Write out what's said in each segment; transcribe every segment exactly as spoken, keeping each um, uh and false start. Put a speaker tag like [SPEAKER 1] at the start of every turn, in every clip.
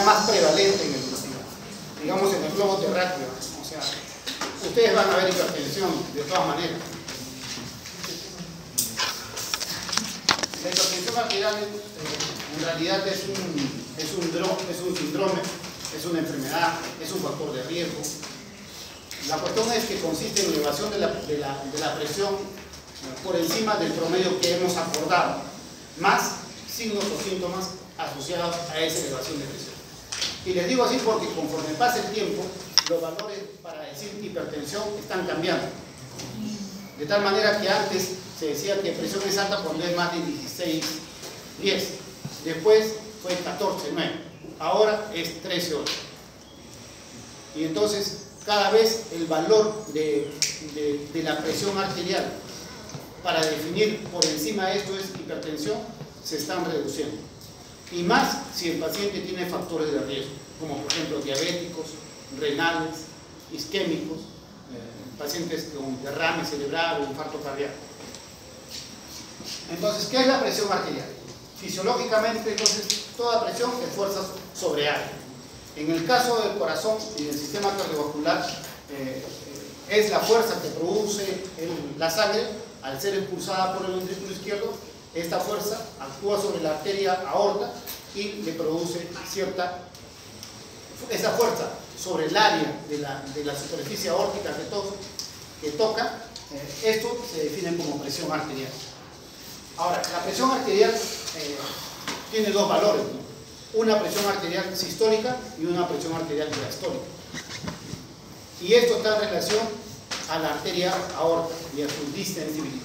[SPEAKER 1] más prevalente en el digamos en el globo terráqueo. O sea, ustedes van a ver hipertensión de todas maneras. La hipertensión arterial eh, en realidad es un, es, un dro, es un síndrome, es una enfermedad, es un factor de riesgo. La cuestión es que consiste en elevación de la, de la, de la presión por encima del promedio que hemos acordado, más signos o síntomas asociados a esa elevación de presión. Y les digo así porque conforme pasa el tiempo, los valores para decir hipertensión están cambiando. De tal manera que antes se decía que presión es alta cuando es más de dieciséis, diez. Después fue catorce, nueve. Ahora es trece, ocho. Y entonces cada vez el valor de, de, de la presión arterial para definir por encima de esto es hipertensión se están reduciendo. Y más si el paciente tiene factores de riesgo, como por ejemplo diabéticos, renales, isquémicos, eh, pacientes con derrame cerebral o infarto cardíaco. Entonces, ¿qué es la presión arterial? Fisiológicamente, entonces, toda presión es fuerza sobre área. En el caso del corazón y del sistema cardiovascular, eh, eh, es la fuerza que produce el, la sangre al ser impulsada por el ventrículo izquierdo. Esta fuerza actúa sobre la arteria aorta y le produce cierta, esa fuerza sobre el área de la, de la superficie aórtica que, to, que toca, eh, esto se define como presión arterial. Ahora, la presión arterial eh, tiene dos valores, ¿no? Una presión arterial sistólica y una presión arterial diastólica. Y esto está en relación a la arteria aorta y a su distensibilidad.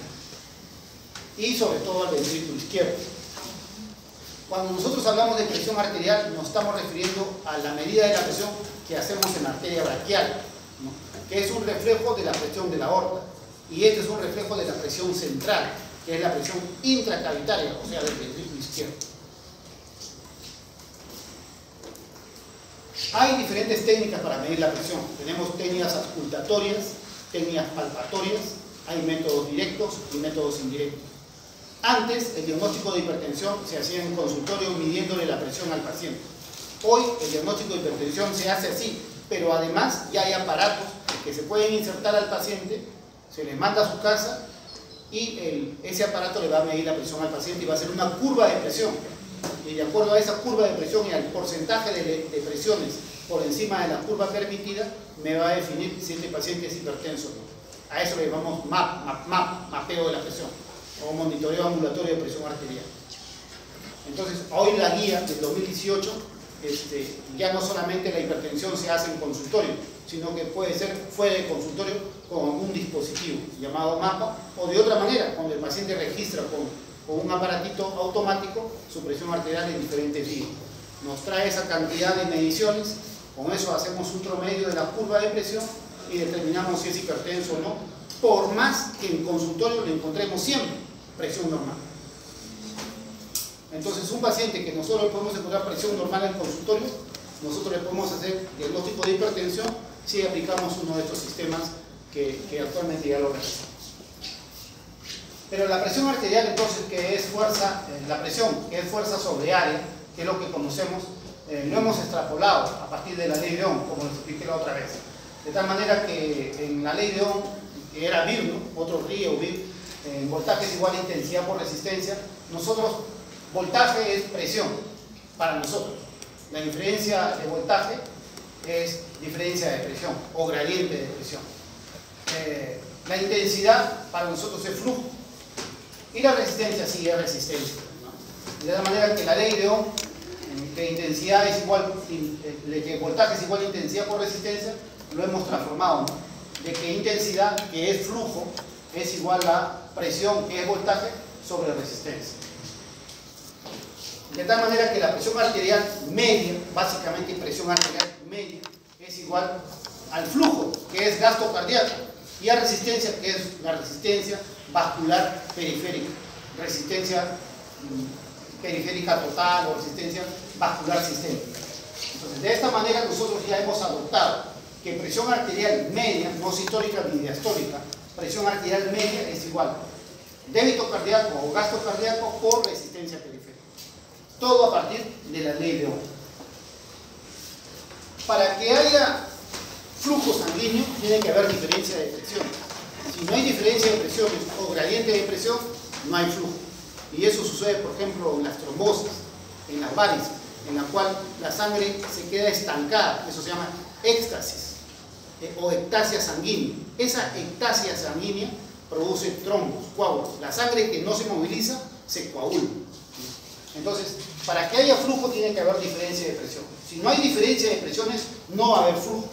[SPEAKER 1] Y sobre todo al ventrículo izquierdo. Cuando nosotros hablamos de presión arterial, nos estamos refiriendo a la medida de la presión que hacemos en la arteria braquial, ¿no? Que es un reflejo de la presión de la aorta. Y este es un reflejo de la presión central, que es la presión intracavitaria, o sea, del ventrículo izquierdo. Hay diferentes técnicas para medir la presión. Tenemos técnicas auscultatorias, técnicas palpatorias, hay métodos directos y métodos indirectos. Antes, el diagnóstico de hipertensión se hacía en consultorio midiéndole la presión al paciente. Hoy, el diagnóstico de hipertensión se hace así, pero además ya hay aparatos que se pueden insertar al paciente, se le manda a su casa y el, ese aparato le va a medir la presión al paciente y va a hacer una curva de presión. Y de acuerdo a esa curva de presión y al porcentaje de, de presiones por encima de la curva permitida, me va a definir si este paciente es hipertenso o no. A eso le llamamos map, map, map, mapeo de la presión, o monitoreo ambulatorio de presión arterial. Entonces, hoy la guía del dos mil dieciocho, este, ya no solamente la hipertensión se hace en consultorio, sino que puede ser fuera de consultorio con un dispositivo llamado mapa, o de otra manera, cuando el paciente registra con, con un aparatito automático su presión arterial en diferentes días. Nos trae esa cantidad de mediciones, con eso hacemos un promedio de la curva de presión y determinamos si es hipertenso o no, por más que en consultorio le encontremos siempre presión normal. Entonces, un paciente que nosotros podemos encontrar presión normal en consultorio, nosotros le podemos hacer diagnóstico de hipertensión si aplicamos uno de estos sistemas que, que actualmente ya lo realizamos. Pero la presión arterial, entonces, que es fuerza, eh, la presión, que es fuerza sobre área, que es lo que conocemos, eh, lo hemos extrapolado a partir de la ley de Ohm, como les expliqué la otra vez. De tal manera que en la ley de Ohm, que era V I R, ¿no? Otro río, V I R, eh, voltaje es igual a intensidad por resistencia. Nosotros, voltaje es presión para nosotros. La diferencia de voltaje es diferencia de presión o gradiente de presión. Eh, la intensidad para nosotros es flujo. Y la resistencia sí es resistencia, ¿no? De la manera que la ley de Ohm, que intensidad es igual, que voltaje es igual a intensidad por resistencia, lo hemos transformado, ¿no? De que intensidad, que es flujo, es igual a presión, que es voltaje, sobre resistencia. De tal manera que la presión arterial media, básicamente presión arterial media, es igual al flujo, que es gasto cardíaco, y a resistencia, que es la resistencia vascular periférica, resistencia periférica total o resistencia vascular sistémica. Entonces, de esta manera nosotros ya hemos adoptado que presión arterial media, no sistólica ni diastólica, presión arterial media es igual débito cardíaco o gasto cardíaco por resistencia periférica. Todo a partir de la ley de Ohm. para que haya flujo sanguíneo tiene que haber diferencia de presión. Si no hay diferencia de presiones o gradiente de presión, no hay flujo. Y eso sucede, por ejemplo, en las trombosis, en las varices, en la cual la sangre se queda estancada. Eso se llama éxtasis eh, o ectasia sanguínea. Esa ectasia sanguínea produce trombos, coágulos. La sangre que no se moviliza se coagula. Entonces, para que haya flujo tiene que haber diferencia de presión. Si no hay diferencia de presiones, no va a haber flujo.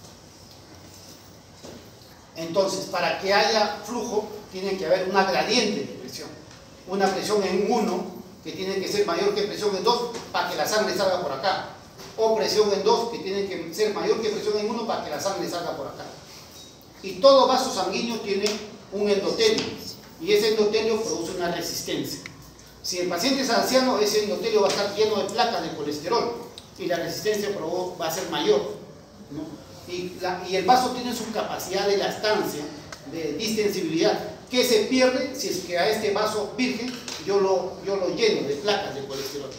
[SPEAKER 1] Entonces, para que haya flujo, tiene que haber una gradiente de presión. Una presión en uno, que tiene que ser mayor que presión en dos, para que la sangre salga por acá. O presión en dos, que tiene que ser mayor que presión en uno, para que la sangre salga por acá. Y todo vaso sanguíneo tiene un endotelio. Y ese endotelio produce una resistencia. Si el paciente es anciano, ese endotelio va a estar lleno de placas de colesterol. Y la resistencia va a ser mayor, ¿no? Y, la, y el vaso tiene su capacidad de elastancia, de distensibilidad, que se pierde si es que a este vaso virgen yo lo, yo lo lleno de placas de colesterol.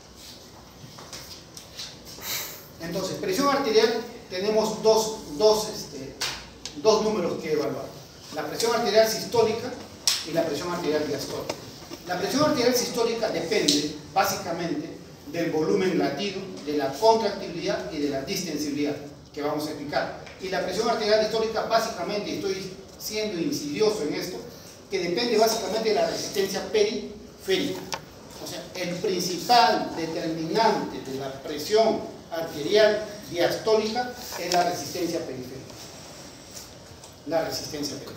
[SPEAKER 1] Entonces, presión arterial, tenemos dos, dos, este, dos números que evaluar. La presión arterial sistólica y la presión arterial diastólica. La presión arterial sistólica depende, básicamente, del volumen latido, de la contractibilidad y de la distensibilidad, que vamos a explicar. Y la presión arterial diastólica, básicamente, estoy siendo insidioso en esto, que depende básicamente de la resistencia periférica. O sea, el principal determinante de la presión arterial diastólica es la resistencia periférica. La resistencia periférica.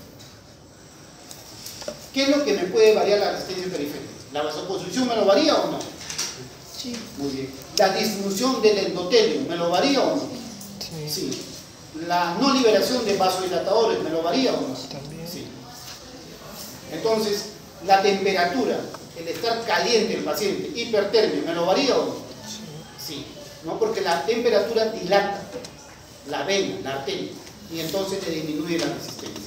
[SPEAKER 1] ¿Qué es lo que me puede variar la resistencia periférica? ¿La vasoconstricción me lo varía o no?
[SPEAKER 2] Sí.
[SPEAKER 1] Muy bien. ¿La disfunción del endotelio me lo varía o no?
[SPEAKER 2] Sí.
[SPEAKER 1] Sí. ¿La no liberación de vasodilatadores me lo varía o no?
[SPEAKER 2] También.
[SPEAKER 1] Sí. Entonces, la temperatura, el estar caliente el paciente, hipertermia, ¿me lo varía o no?
[SPEAKER 2] Sí.
[SPEAKER 1] Sí. ¿No? Porque la temperatura dilata la vena, la arteria, y entonces te disminuye la resistencia.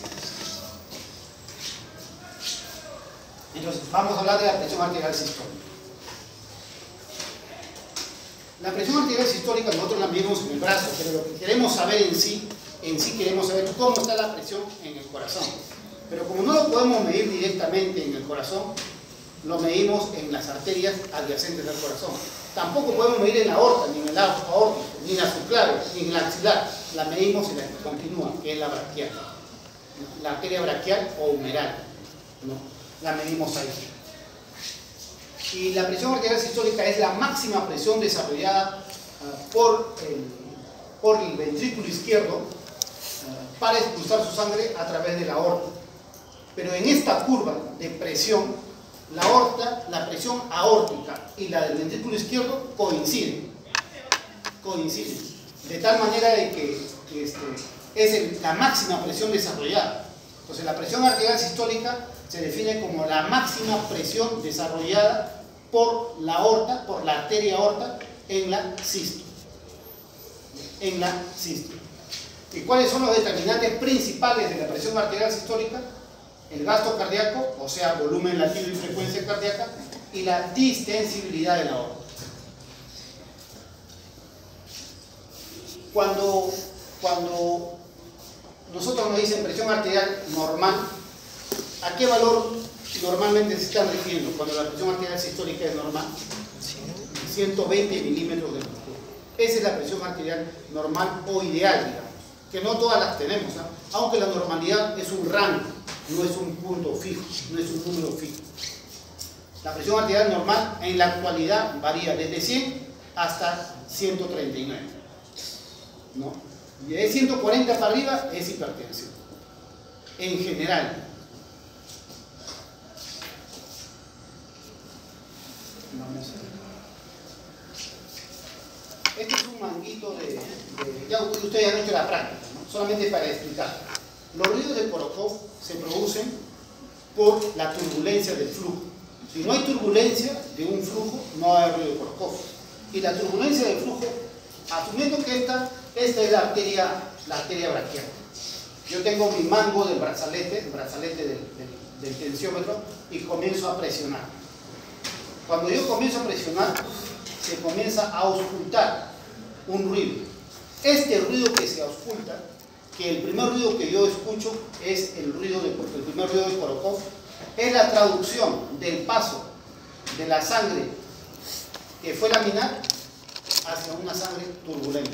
[SPEAKER 1] Entonces, vamos a hablar de la presión arterial sistólica. La presión arterial sistólica nosotros la medimos en el brazo, pero lo que queremos saber en sí, en sí queremos saber cómo está la presión en el corazón. Pero como no lo podemos medir directamente en el corazón, lo medimos en las arterias adyacentes al corazón. Tampoco podemos medir en la aorta, ni en el arco aórtico, ni en la subclavia, ni en la axilar. La medimos en la que continúa, que es la braquial. La arteria braquial o humeral, ¿no? La medimos ahí. Y la presión arterial sistólica es la máxima presión desarrollada uh, por, el, por el ventrículo izquierdo uh, para expulsar su sangre a través de la aorta. Pero en esta curva de presión, la aorta, la presión aórtica y la del ventrículo izquierdo coinciden. Coinciden. De tal manera de que este, es el, la máxima presión desarrollada. Entonces la presión arterial sistólica se define como la máxima presión desarrollada por la aorta, por la arteria aorta en la sístole. En la sístole. ¿Y cuáles son los determinantes principales de la presión arterial sistólica? El gasto cardíaco, o sea, volumen latido y frecuencia cardíaca, y la distensibilidad de la aorta. Cuando, cuando nosotros nos dicen presión arterial normal, ¿a qué valor normalmente se están refiriendo cuando la presión arterial sistólica es normal? ciento veinte milímetros de mercurio. Esa es la presión arterial normal o ideal, digamos, que no todas las tenemos, ¿eh? Aunque la normalidad es un rango, no es un punto fijo, no es un número fijo. La presión arterial normal en la actualidad varía desde cien hasta ciento treinta y nueve, ¿no? Y de ciento cuarenta para arriba es hipertensión, en general. Vamos a ver. Este es un manguito de, de ya ustedes ya han hecho la práctica, ¿no? Solamente para explicar. Los ruidos de Korokov se producen por la turbulencia del flujo. Si no hay turbulencia de un flujo, no hay ruido de Korokov. Y la turbulencia del flujo, asumiendo que esta, esta es la arteria, la arteria braquial. Yo tengo mi mango del brazalete, el brazalete del, del, del tensiómetro, y comienzo a presionar. Cuando yo comienzo a presionar, se comienza a auscultar un ruido. Este ruido que se ausculta, que el primer ruido que yo escucho es el ruido de, el primer ruido de Corocó, es la traducción del paso de la sangre que fue laminar hacia una sangre turbulenta.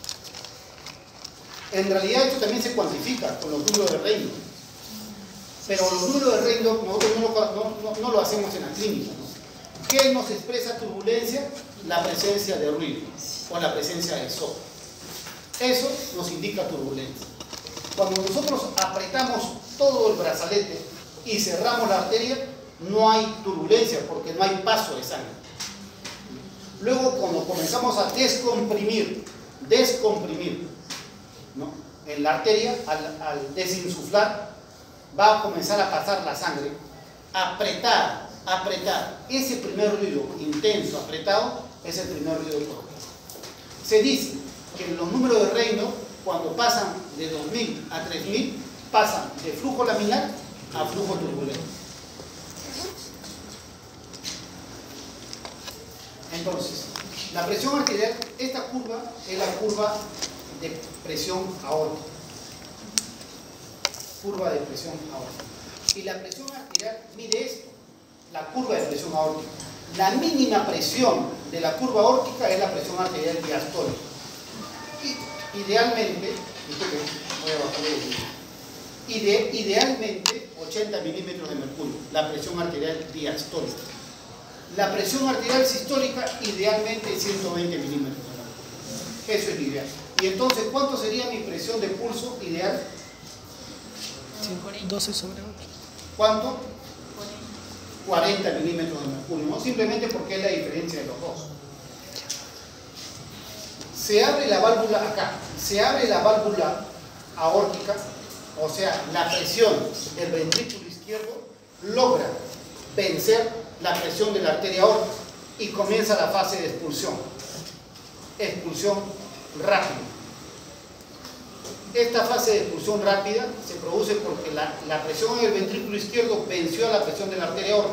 [SPEAKER 1] En realidad esto también se cuantifica con los números de Reynolds, pero los números de Reynolds nosotros no lo, no, no, no lo hacemos en la clínica, ¿no? ¿Qué nos expresa turbulencia? La presencia de ruido o la presencia de soplo. Eso nos indica turbulencia. Cuando nosotros apretamos todo el brazalete y cerramos la arteria, no hay turbulencia porque no hay paso de sangre. Luego, cuando comenzamos a descomprimir, descomprimir, ¿no?, en la arteria, al, al desinsuflar, va a comenzar a pasar la sangre, apretar, apretar. Ese primer ruido intenso, apretado, es el primer ruido de Corocó. Se dice que los números de Reynolds, cuando pasan de dos mil a tres mil, pasan de flujo laminar a flujo turbulento. Entonces, la presión arterial, esta curva es la curva de presión aórtica. Curva de presión aórtica. Y la presión arterial mide esto, la curva de presión aórtica. La mínima presión de la curva aórtica es la presión arterial diastólica. Y, idealmente, voy a bajar el ide, idealmente ochenta milímetros de mercurio, la presión arterial diastólica. La presión arterial sistólica, idealmente ciento veinte milímetros de mercurio. Eso es ideal. Y entonces, ¿cuánto sería mi presión de pulso ideal?
[SPEAKER 2] doce sobre ocho.
[SPEAKER 1] ¿Cuánto? cuarenta milímetros de mercurio, ¿no? Simplemente porque es la diferencia de los dos. Se abre la válvula acá, se abre la válvula aórtica, o sea, la presión del ventrículo izquierdo logra vencer la presión de la arteria aórtica y comienza la fase de expulsión. Expulsión rápida. Esta fase de expulsión rápida se produce porque la, la presión en el ventrículo izquierdo venció a la presión de la arteria aórtica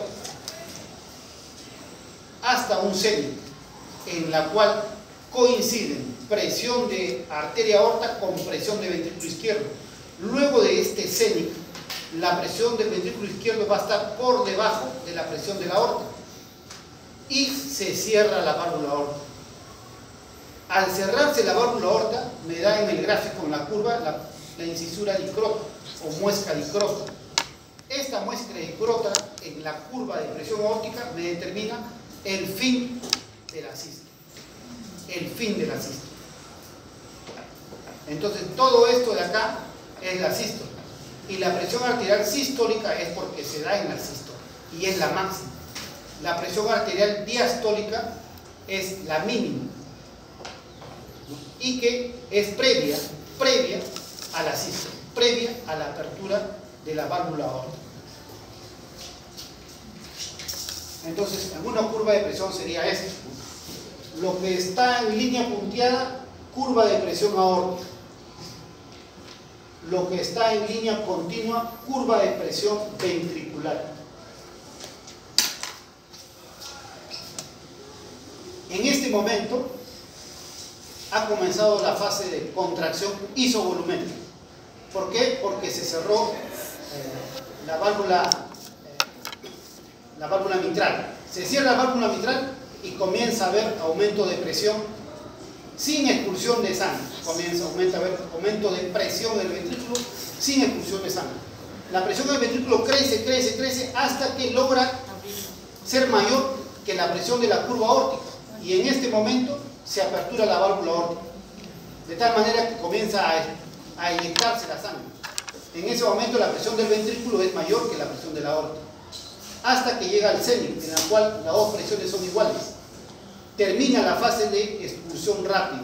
[SPEAKER 1] hasta un cenit en la cual coinciden presión de arteria aórtica con presión de ventrículo izquierdo. Luego de este cenit, la presión del ventrículo izquierdo va a estar por debajo de la presión de la aorta y se cierra la válvula aórtica. Al cerrarse la válvula aorta, me da en el gráfico, en la curva, la, la incisura dicrota o muesca dicrota. Esta muesca dicrota en la curva de presión aórtica me determina el fin de la sístole. El fin de la sístole. Entonces, todo esto de acá es la sístole. Y la presión arterial sistólica es porque se da en la sístole y es la máxima. La presión arterial diastólica es la mínima y que es previa, previa a la sístole, previa a la apertura de la válvula aórtica. Entonces, en una curva de presión sería esto. Lo que está en línea punteada, curva de presión aórtica. Lo que está en línea continua, curva de presión ventricular. En este momento ha comenzado la fase de contracción isovolumétrica. ¿Por qué? Porque se cerró eh, la válvula eh, la válvula mitral. Se cierra la válvula mitral y comienza a haber aumento de presión sin expulsión de sangre. Comienza aumenta a haber aumento de presión del ventrículo sin expulsión de sangre. La presión del ventrículo crece, crece, crece hasta que logra ser mayor que la presión de la curva aórtica. Y en este momento se apertura la válvula aórtica, de tal manera que comienza a, a inyectarse la sangre. En ese momento la presión del ventrículo es mayor que la presión de la aórtica, hasta que llega al cenit, en la cual las dos presiones son iguales. Termina la fase de expulsión rápida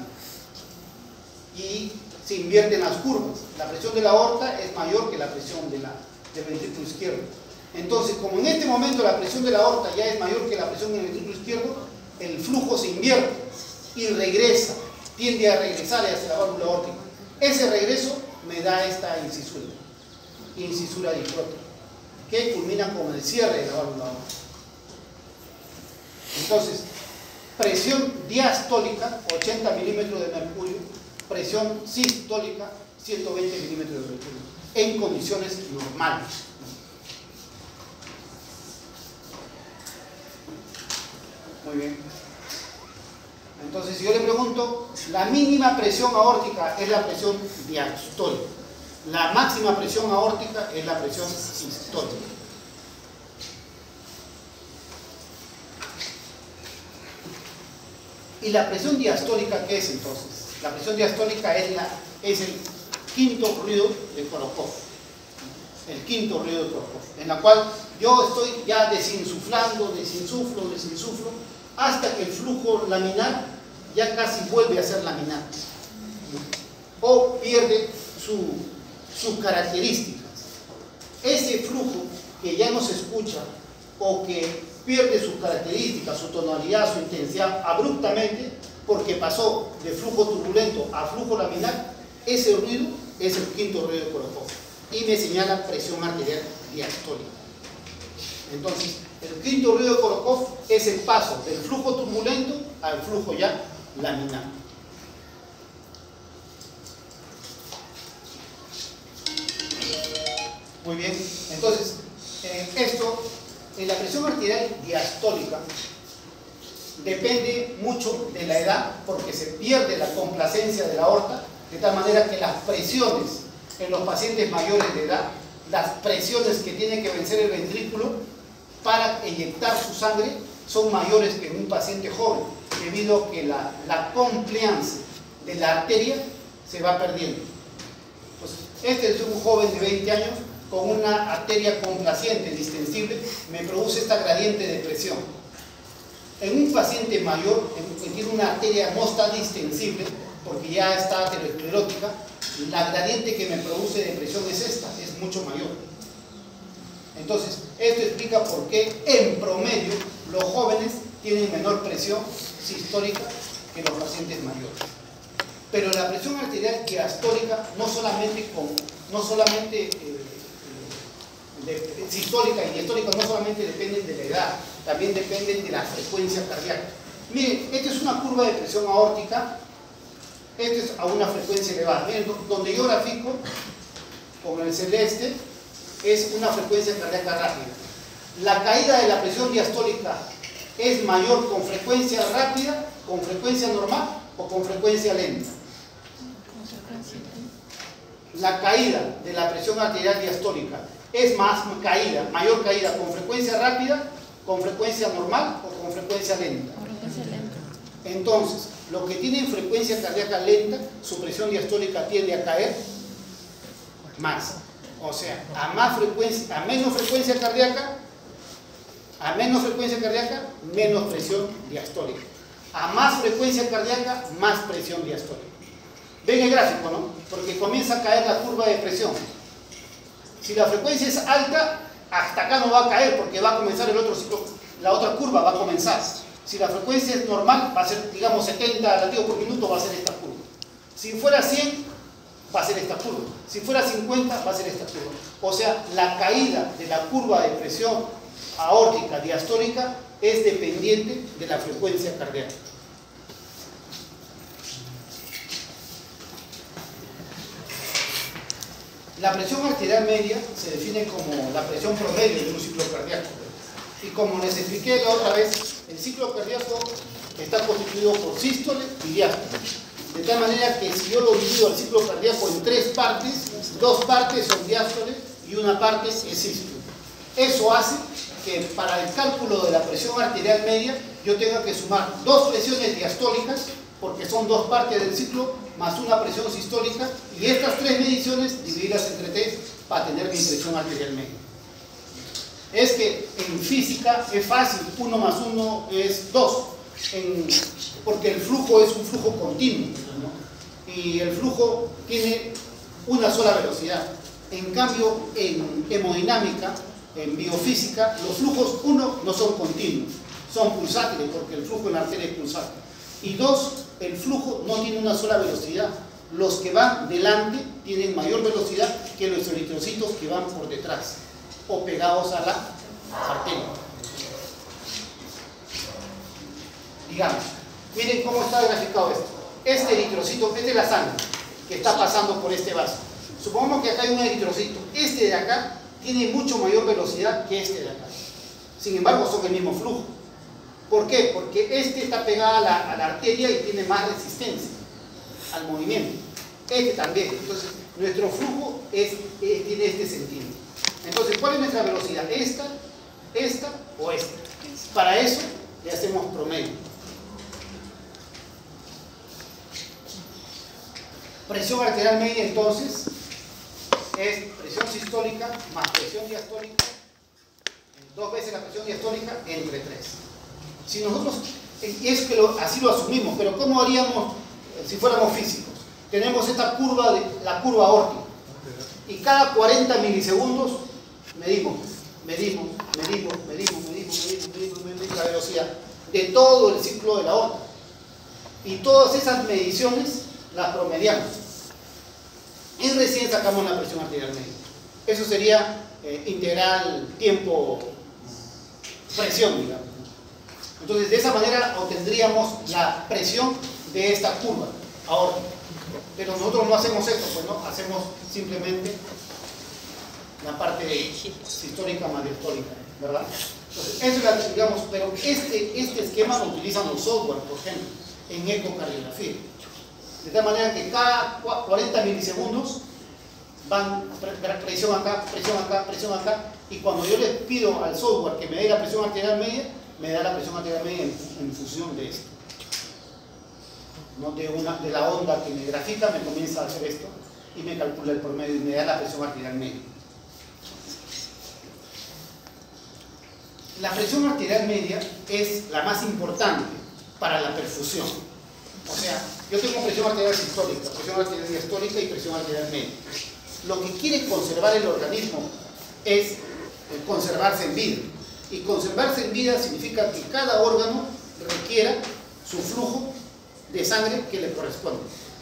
[SPEAKER 1] y se invierten las curvas. La presión de la aorta es mayor que la presión de la, del ventrículo izquierdo. Entonces, como en este momento la presión de la aorta ya es mayor que la presión del ventrículo izquierdo, el flujo se invierte y regresa, tiende a regresar hacia la válvula aórtica. Ese regreso me da esta incisura, incisura dicrota, que culmina con el cierre de la válvula aórtica. Entonces, presión diastólica, ochenta milímetros de mercurio, presión sistólica ciento veinte milímetros de mercurio en condiciones normales. Muy bien. Entonces, si yo le pregunto, la mínima presión aórtica es la presión diastólica. La máxima presión aórtica es la presión sistólica. ¿Y la presión diastólica qué es entonces? La presión diastólica es, la, es el quinto ruido de Korokov. El quinto ruido de Korokov. En la cual yo estoy ya desinsuflando, desinsuflo, desinsuflo, hasta que el flujo laminar ya casi vuelve a ser laminar. O pierde su, sus características. Ese flujo que ya no se escucha o que pierde sus características, su tonalidad, su intensidad abruptamente porque pasó de flujo turbulento a flujo laminar, ese ruido es el quinto ruido de Korokov y me señala presión arterial diastólica. Entonces, el quinto ruido de Korokov es el paso del flujo turbulento al flujo ya laminar. Muy bien, entonces, eh, esto, en la presión arterial diastólica, depende mucho de la edad, porque se pierde la complacencia de la aorta, de tal manera que las presiones en los pacientes mayores de edad, las presiones que tiene que vencer el ventrículo para eyectar su sangre, son mayores que en un paciente joven, debido a que la, la compliance de la arteria se va perdiendo. Entonces, este es un joven de veinte años con una arteria complaciente, distensible, me produce esta gradiente de presión. En un paciente mayor, que tiene una arteria no está distensible, porque ya está aterosclerótica, la gradiente que me produce de presión es esta, es mucho mayor. Entonces, esto explica por qué en promedio los jóvenes tienen menor presión sistólica que los pacientes mayores. Pero la presión arterial diastólica no solamente, con, no solamente eh, de, sistólica y diastólica no solamente dependen de la edad, también dependen de la frecuencia cardíaca. Miren, esta es una curva de presión aórtica, esta es a una frecuencia elevada. Miren, donde yo grafico con el celeste es una frecuencia cardíaca rápida. La caída de la presión diastólica es mayor con frecuencia rápida, con frecuencia normal o con frecuencia lenta. La caída de la presión arterial diastólica es más caída, mayor caída con frecuencia rápida, con frecuencia normal o con frecuencia lenta. Entonces, los que tienen frecuencia cardíaca lenta, su presión diastólica tiende a caer más. O sea, a más frecuencia, a menos frecuencia cardíaca, a menos frecuencia cardíaca, menos presión diastólica. A más frecuencia cardíaca, más presión diastólica. Ven el gráfico, ¿no? Porque comienza a caer la curva de presión. Si la frecuencia es alta, hasta acá no va a caer porque va a comenzar el otro ciclo, la otra curva va a comenzar. Si la frecuencia es normal, va a ser, digamos, setenta latidos por minuto, va a ser esta curva. Si fuera cien, va a ser esta curva. Si fuera cincuenta, va a ser esta curva. O sea, la caída de la curva de presión aórtica diastólica es dependiente de la frecuencia cardíaca. La presión arterial media se define como la presión promedio de un ciclo cardíaco. Y como les expliqué la otra vez, el ciclo cardíaco está constituido por sístole y diástole. De tal manera que si yo lo divido el ciclo cardíaco en tres partes, dos partes son diástole y una parte es sístole. Eso hace que para el cálculo de la presión arterial media yo tenga que sumar dos presiones diastólicas, porque son dos partes del ciclo, más una presión sistólica, y estas tres mediciones dividirlas entre tres para tener mi presión arterial media. Es que en física es fácil, uno más uno es dos, en, porque el flujo es un flujo continuo, ¿no? Y el flujo tiene una sola velocidad. En cambio, en hemodinámica, en biofísica, los flujos, uno, no son continuos, son pulsátiles, porque el flujo en la arteria es pulsátil. Y dos, el flujo no tiene una sola velocidad. Los que van delante tienen mayor velocidad que los eritrocitos que van por detrás o pegados a la arteria. Digamos, miren cómo está graficado esto. este eritrocito, esta es la sangre que está pasando por este vaso. Supongamos que acá hay un eritrocito. Este de acá tiene mucho mayor velocidad que este de acá. Sin embargo, son el mismo flujo. ¿Por qué? Porque este está pegado a la, a la arteria y tiene más resistencia al movimiento. Este también. Entonces, nuestro flujo es, es, tiene este sentido. Entonces, ¿cuál es nuestra velocidad? ¿Esta, esta o esta? Para eso le hacemos promedio. Presión arterial media, entonces, es presión sistólica más presión diastólica, dos veces la presión diastólica entre tres. Si nosotros, y es que lo, así lo asumimos, pero ¿cómo haríamos si fuéramos físicos? Tenemos esta curva, de, la curva aórtica, y cada cuarenta milisegundos medimos, medimos, medimos, medimos, medimos, medimos, medimos, medimos la velocidad de todo el ciclo de la aorta. Y todas esas mediciones las promediamos. Y recién sacamos la presión arterial media. Eso sería eh, integral tiempo presión, digamos. Entonces, de esa manera obtendríamos la presión de esta curva aórtica. Pero nosotros no hacemos esto, pues no, hacemos simplemente la parte sistólica más diastólica, ¿verdad? Entonces, eso es la, digamos, pero este, este esquema lo utilizan los software, por ejemplo, en ecocardiografía. De tal manera que cada cuarenta milisegundos van presión acá, presión acá, presión acá, y cuando yo les pido al software que me dé la presión arterial media, me da la presión arterial media en, en función de esto. No de, una, de la onda que me grafica, me comienza a hacer esto y me calcula el promedio y me da la presión arterial media. La presión arterial media es la más importante para la perfusión. O sea, yo tengo presión arterial sistólica, presión arterial diastólica y presión arterial media. Lo que quiere conservar el organismo es conservarse en vida. Y conservarse en vida significa que cada órgano requiera su flujo de sangre que le corresponde.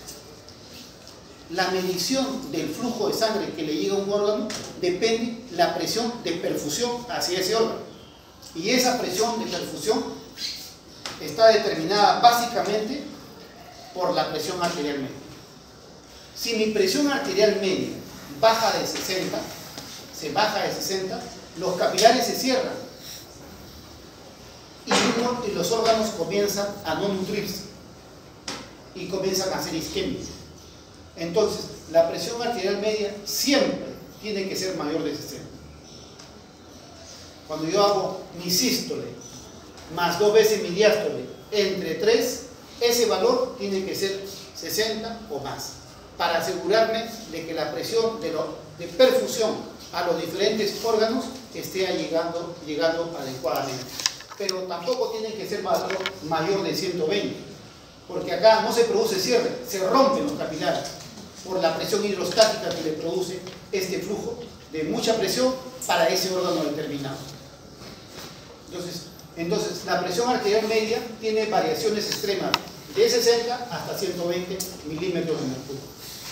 [SPEAKER 1] La medición del flujo de sangre que le llega a un órgano depende de la presión de perfusión hacia ese órgano. Y esa presión de perfusión está determinada básicamente por la presión arterial media. Si mi presión arterial media baja de sesenta, se baja de sesenta, los capilares se cierran y, uno, y los órganos comienzan a no nutrirse y comienzan a ser isquémicos. Entonces, la presión arterial media siempre tiene que ser mayor de sesenta. Cuando yo hago mi sístole más dos veces mi diástole entre tres, ese valor tiene que ser sesenta o más, para asegurarme de que la presión de, lo, de perfusión a los diferentes órganos esté llegando, llegando adecuadamente. Pero tampoco tiene que ser valor mayor de ciento veinte, porque acá no se produce cierre, se rompen los capilares por la presión hidrostática que le produce este flujo de mucha presión para ese órgano determinado. Entonces, entonces la presión arterial media tiene variaciones extremas de sesenta hasta ciento veinte milímetros de mercurio.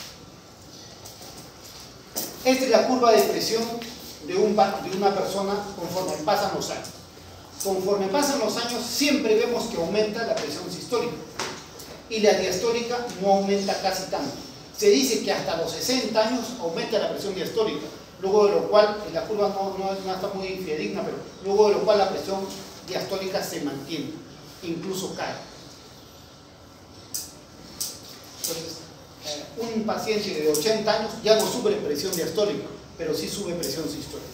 [SPEAKER 1] Esta es la curva de presión de, un, de una persona conforme pasan los años. Conforme pasan los años siempre vemos que aumenta la presión sistólica y la diastólica no aumenta casi tanto. Se dice que hasta los sesenta años aumenta la presión diastólica, luego de lo cual, la curva no, no, no está muy fidedigna, pero luego de lo cual la presión diastólica se mantiene, incluso cae. Entonces, eh, un paciente de ochenta años ya no sube presión diastólica, pero sí sube presión sistólica.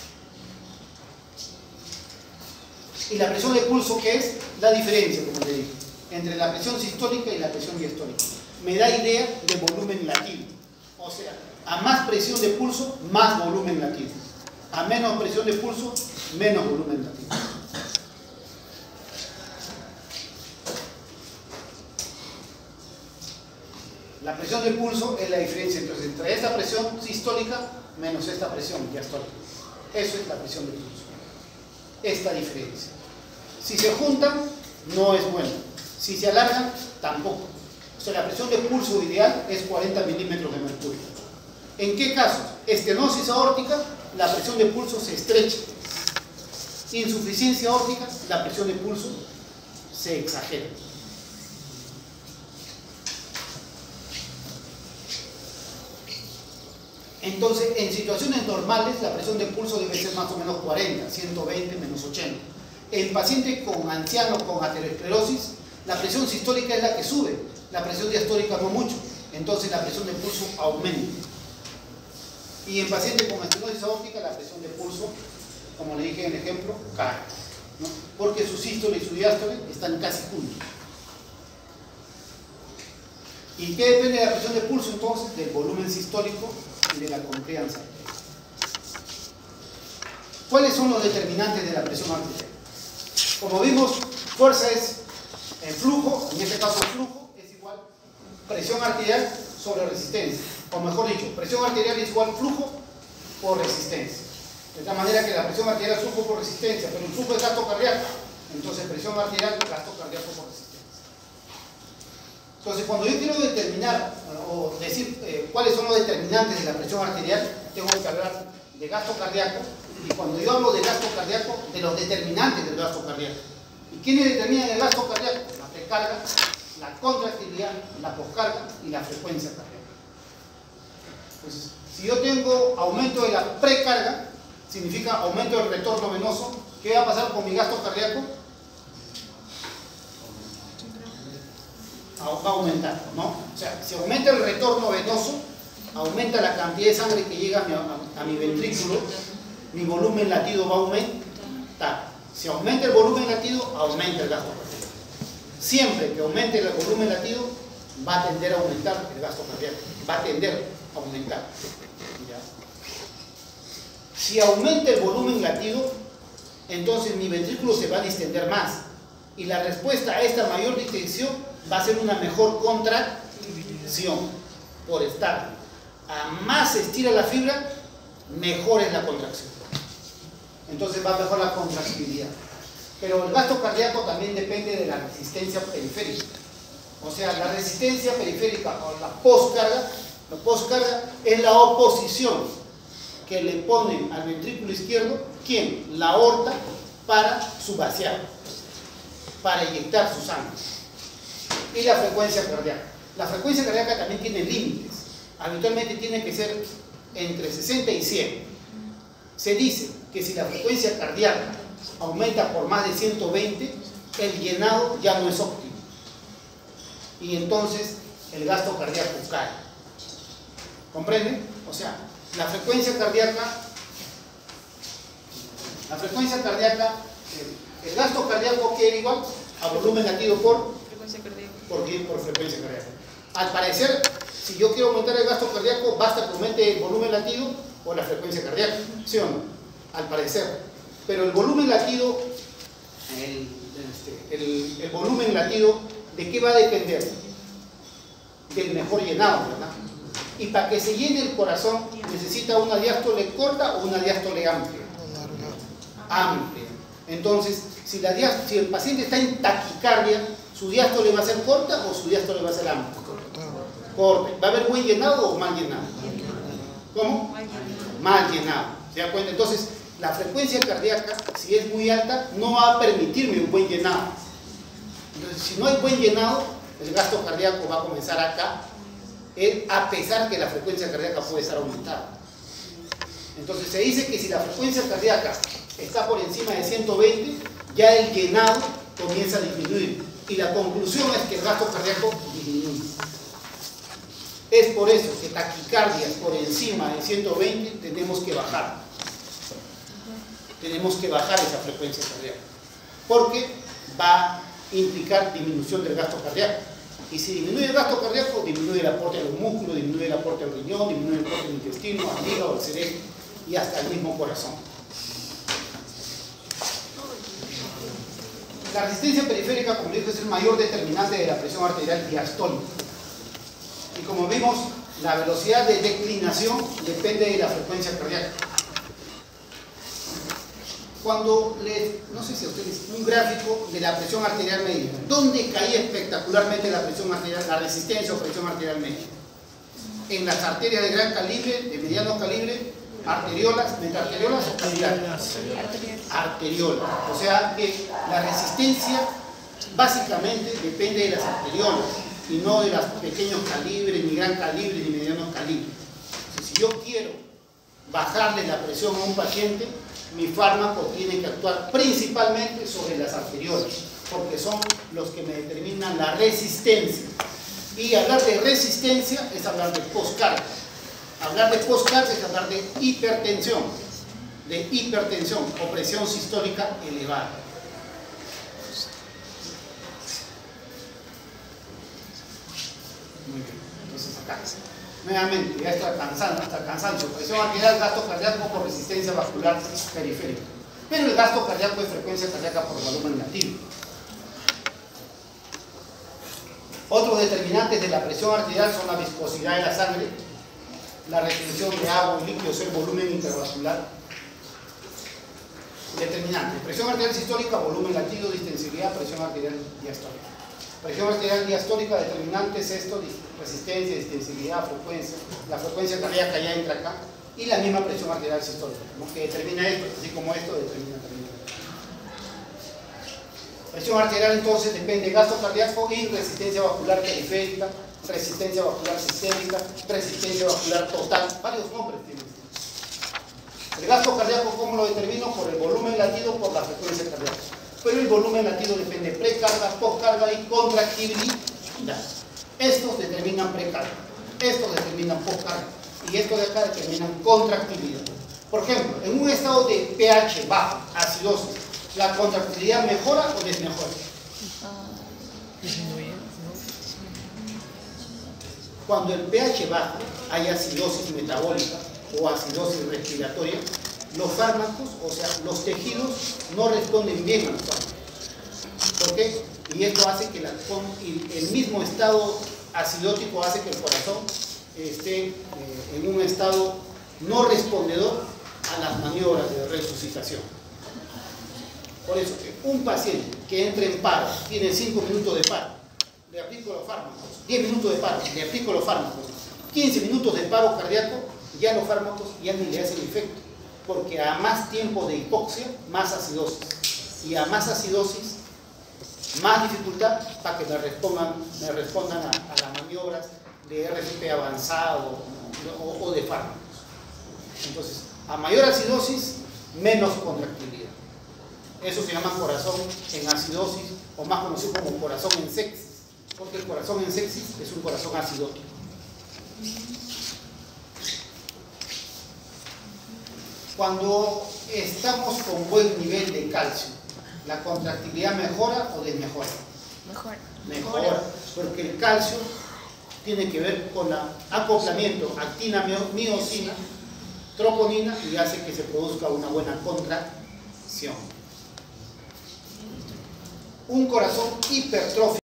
[SPEAKER 1] Y la presión de pulso, ¿qué es? La diferencia, como le dije, entre la presión sistólica y la presión diastólica. Me da idea de volumen latido. O sea, a más presión de pulso, más volumen latido. A menos presión de pulso, menos volumen latido. La presión de pulso es la diferencia entonces, entre esta presión sistólica menos esta presión diastólica. Eso es la presión de pulso. Esta diferencia. Si se juntan, no es bueno. Si se alargan, tampoco. O sea, la presión de pulso ideal es cuarenta milímetros de mercurio. ¿En qué casos? Estenosis aórtica, la presión de pulso se estrecha. Insuficiencia aórtica, la presión de pulso se exagera. Entonces, en situaciones normales, la presión de pulso debe ser más o menos cuarenta, ciento veinte menos ochenta. En pacientes con ancianos con aterosclerosis, la presión sistólica es la que sube, la presión diastólica no mucho. Entonces, la presión de pulso aumenta. Y en pacientes con estenosis aórtica, la presión de pulso, como le dije en el ejemplo, cae, ¿no? Porque su sístole y su diástole están casi juntos. ¿Y qué depende de la presión de pulso entonces? Del volumen sistólico y de la confianza. ¿Cuáles son los determinantes de la presión arterial? Como vimos, fuerza es el flujo, en este caso el flujo es igual presión arterial sobre resistencia. O mejor dicho, presión arterial es igual flujo por resistencia. De tal manera que la presión arterial es flujo por resistencia, pero el flujo es gasto cardíaco. Entonces presión arterial, gasto cardíaco por resistencia. Entonces, cuando yo quiero determinar o decir eh, cuáles son los determinantes de la presión arterial, tengo que hablar de gasto cardíaco. Y cuando yo hablo de gasto cardíaco, de los determinantes del gasto cardíaco. ¿Y quiénes determinan el gasto cardíaco? La precarga, la contractilidad, la poscarga y la frecuencia cardíaca. Entonces, si yo tengo aumento de la precarga, significa aumento del retorno venoso, ¿qué va a pasar con mi gasto cardíaco? Va a aumentar, ¿no? O sea, si aumenta el retorno venoso, aumenta la cantidad de sangre que llega a mi, a, a mi ventrículo, mi volumen latido va a aumentar. Si aumenta el volumen latido, aumenta el gasto cardíaco. Siempre que aumente el volumen latido, va a tender a aumentar el gasto cardíaco. Va a tender a aumentar. ¿Ya? Si aumenta el volumen latido, entonces mi ventrículo se va a distender más. Y la respuesta a esta mayor distensión va a ser una mejor contracción por estar. A más se estira la fibra, mejor es la contracción. Entonces va mejor la contractibilidad. Pero el gasto cardíaco también depende de la resistencia periférica. O sea, la resistencia periférica o la poscarga, la poscarga es la oposición que le ponen al ventrículo izquierdo, ¿quién? La aorta, para su vaciado, para inyectar su sangre. Y la frecuencia cardíaca. La frecuencia cardíaca también tiene límites. Habitualmente tiene que ser entre sesenta y cien. Se dice que si la frecuencia cardíaca aumenta por más de ciento veinte, el llenado ya no es óptimo. Y entonces el gasto cardíaco cae. ¿Comprenden? O sea, la frecuencia cardíaca, la frecuencia cardíaca, el, el gasto cardíaco quiere igual a volumen latido por frecuencia cardíaca. Por, por frecuencia cardíaca. Al parecer, si yo quiero aumentar el gasto cardíaco, basta que aumente el volumen latido o la frecuencia cardíaca, ¿sí o no? Al parecer. Pero el volumen latido, el, este, el, el volumen latido, ¿de qué va a depender? Del mejor llenado, ¿verdad? Y para que se llene el corazón, necesita una diástole corta o una diástole amplia. Amplia. Entonces, si, la diástole, si el paciente está en taquicardia, ¿su diástole va a ser corta o su diástole va a ser amplia? Corta. ¿Va a haber buen llenado o mal llenado? ¿Cómo? Mal llenado. ¿Se da cuenta? Entonces, la frecuencia cardíaca, si es muy alta, no va a permitirme un buen llenado. Entonces, si no hay buen llenado, el gasto cardíaco va a comenzar acá, a pesar que la frecuencia cardíaca puede estar aumentada. Entonces, se dice que si la frecuencia cardíaca está por encima de ciento veinte, ya el llenado comienza a disminuir. Y la conclusión es que el gasto cardíaco disminuye. Es por eso que taquicardias por encima de ciento veinte tenemos que bajar. Tenemos que bajar esa frecuencia cardíaca. Porque va a implicar disminución del gasto cardíaco. Y si disminuye el gasto cardíaco, disminuye el aporte a los músculos, disminuye el aporte al riñón, disminuye el aporte al intestino, al hígado, al cerebro y hasta el mismo corazón. La resistencia periférica, como dije, es el mayor determinante de la presión arterial diastólica. Y como vimos, la velocidad de declinación depende de la frecuencia cardíaca. Cuando les, no sé si a ustedes, un gráfico de la presión arterial media, ¿dónde caía espectacularmente la presión arterial, la resistencia o presión arterial media? En las arterias de gran calibre, de mediano calibre, arteriolas, metarteriolas o capilares. Arteriolas. O sea que la resistencia básicamente depende de las arteriolas y no de los pequeños calibres, ni gran calibre, ni medianos calibres. Entonces, si yo quiero bajarle la presión a un paciente, mi fármaco tiene que actuar principalmente sobre las arteriolas, porque son los que me determinan la resistencia. Y hablar de resistencia es hablar de postcarga. Hablar de postcarga es hablar de hipertensión, de hipertensión o presión sistólica elevada. Muy bien, entonces acá, nuevamente, ya está cansando, hasta cansancio, presión arterial, gasto cardíaco por resistencia vascular periférica. Pero el gasto cardíaco es frecuencia cardíaca por volumen latido. Otros determinantes de la presión arterial son la viscosidad de la sangre, la retención de agua y líquidos, el volumen intravascular. Determinantes: presión arterial sistólica, volumen latido, distensibilidad, presión arterial diastólica. Presión arterial diastólica, determinantes: esto, resistencia, distensibilidad, frecuencia. La frecuencia cardíaca ya entra acá. Y la misma presión arterial sistólica, ¿no?, que determina esto, así como esto determina también. Presión arterial entonces depende de gasto cardíaco y resistencia vascular periférica, resistencia vascular sistémica, resistencia vascular total, varios nombres tiene. El gasto cardíaco, ¿cómo lo determino? Por el volumen latido, por la frecuencia cardíaca. Pero el volumen latido depende de precarga, postcarga y contractibilidad. Estos determinan precarga, estos determinan postcarga y estos de acá determinan contractibilidad. Por ejemplo, en un estado de pH bajo, acidosis, ¿la contractibilidad mejora o desmejora?
[SPEAKER 2] Disminuye, ¿no?
[SPEAKER 1] Cuando el pH bajo, hay acidosis metabólica o acidosis respiratoria, los fármacos, o sea, los tejidos, no responden bien a los fármacos. ¿Por qué? Y esto hace que la, el mismo estado acidótico hace que el corazón esté eh, en un estado no respondedor a las maniobras de resucitación. Por eso que un paciente que entre en paro, tiene cinco minutos de paro, le aplico los fármacos, diez minutos de paro, le aplico los fármacos, quince minutos de paro cardíaco, ya los fármacos ya ni le hacen efecto, porque a más tiempo de hipoxia, más acidosis, y a más acidosis, más dificultad para que me respondan, me respondan a, a las maniobras de R C P avanzado o, o de fármacos. Entonces, a mayor acidosis, menos contractibilidad. Eso se llama corazón en acidosis, o más conocido como corazón en sepsis, porque el corazón en sepsis es un corazón acidótico. Cuando estamos con buen nivel de calcio, ¿la contractibilidad mejora o desmejora?
[SPEAKER 3] Mejor.
[SPEAKER 1] Mejora, porque el calcio tiene que ver con el acoplamiento actina-miosina, troponina, y hace que se produzca una buena contracción. Un corazón hipertrófico